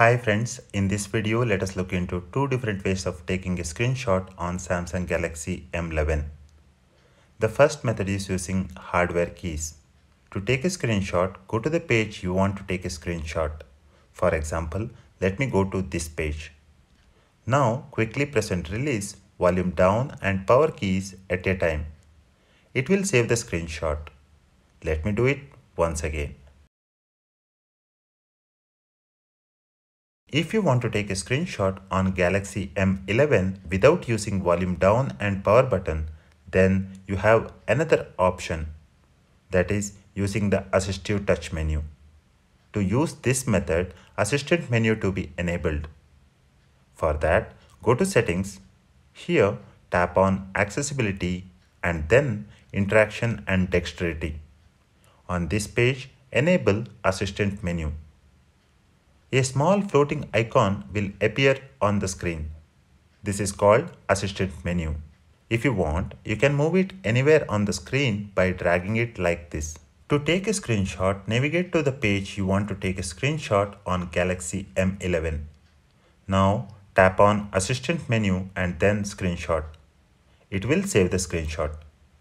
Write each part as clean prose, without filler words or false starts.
Hi friends, in this video let us look into two different ways of taking a screenshot on Samsung Galaxy M11. The first method is using hardware keys. To take a screenshot, go to the page you want to take a screenshot. For example, let me go to this page. Now quickly press and release volume down and power keys at a time. It will save the screenshot. Let me do it once again. If you want to take a screenshot on Galaxy M11 without using volume down and power button, then you have another option, that is using the assistive touch menu. To use this method, assistant menu to be enabled. For that, go to settings. Here, tap on accessibility and then interaction and dexterity. On this page, enable assistant menu. A small floating icon will appear on the screen. This is called assistant menu. If you want, you can move it anywhere on the screen by dragging it like this. To take a screenshot, navigate to the page you want to take a screenshot on Galaxy M11. Now tap on assistant menu and then screenshot. It will save the screenshot.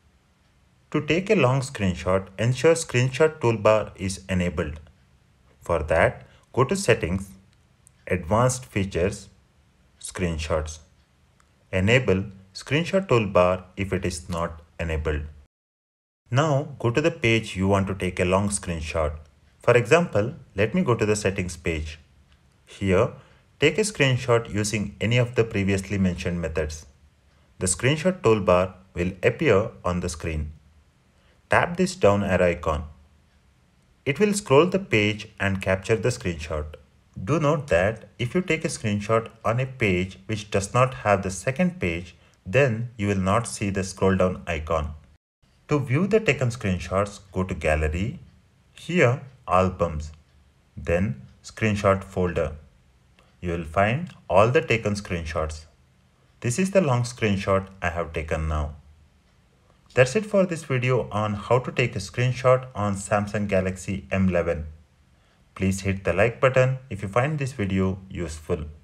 To take a long screenshot, ensure screenshot toolbar is enabled. For that, go to Settings, Advanced Features, Screenshots. Enable Screenshot Toolbar if it is not enabled. Now go to the page you want to take a long screenshot. For example, let me go to the Settings page. Here, take a screenshot using any of the previously mentioned methods. The Screenshot Toolbar will appear on the screen. Tap this down arrow icon. It will scroll the page and capture the screenshot. Do note that if you take a screenshot on a page which does not have the second page, then you will not see the scroll down icon. To view the taken screenshots, go to Gallery, here Albums, then Screenshot folder. You will find all the taken screenshots. This is the long screenshot I have taken now. That's it for this video on how to take a screenshot on Samsung Galaxy M11. Please hit the like button if you find this video useful.